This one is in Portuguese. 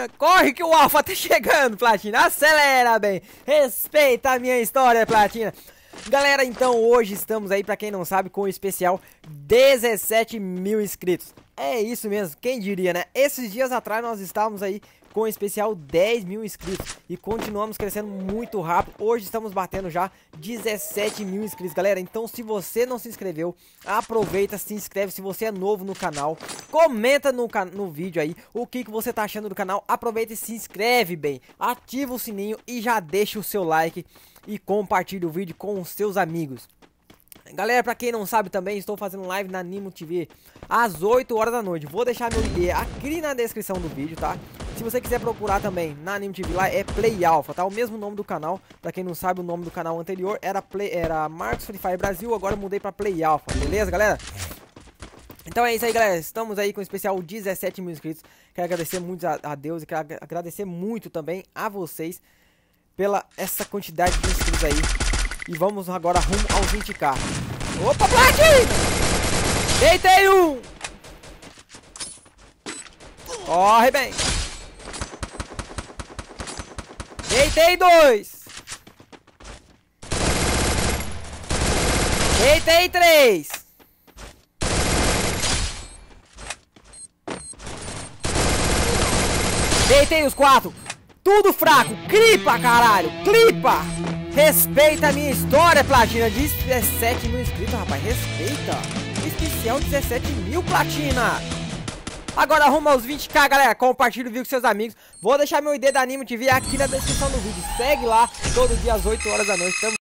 Platina. Corre que o Alpha tá chegando, Platina. Acelera, bem. Respeita a minha história, Platina. Galera, então hoje estamos aí, pra quem não sabe, com o especial 17 mil inscritos. É isso mesmo, quem diria, né? Esses dias atrás nós estávamos aí com o especial 10 mil inscritos e continuamos crescendo muito rápido. Hoje estamos batendo já 17 mil inscritos, galera. Então se você não se inscreveu, aproveita, se inscreve. Se você é novo no canal, comenta no vídeo aí o que você tá achando do canal. Aproveita e se inscreve, bem. Ativa o sininho e já deixa o seu like e compartilha o vídeo com os seus amigos. Galera, pra quem não sabe também, estou fazendo live na Animo TV às 8 horas da noite. Vou deixar meu ID aqui na descrição do vídeo, tá? Se você quiser procurar também na Animo TV, lá é Play Alpha, tá? O mesmo nome do canal. Pra quem não sabe, o nome do canal anterior era Marcos Free Fire Brasil. Agora eu mudei pra Play Alpha, beleza, galera? Então é isso aí, galera. Estamos aí com o especial 17 mil inscritos. Quero agradecer muito a Deus e quero agradecer muito também a vocês pela essa quantidade de inscritos aí. E vamos agora rumo aos 20k. Opa, Platina! Deitei um! Corre bem! Deitei dois! Deitei três! Deitei os quatro! Tudo fraco! Clipa, caralho! Clipa! Respeita a minha história, Platina. 17 mil inscritos, rapaz. Respeita. Especial 17 mil, Platina. Agora arruma os 20k, galera. Compartilha o vídeo com seus amigos. Vou deixar meu ID da Animo TV aqui na descrição do vídeo. Segue lá todo dia às 8 horas da noite. Tamo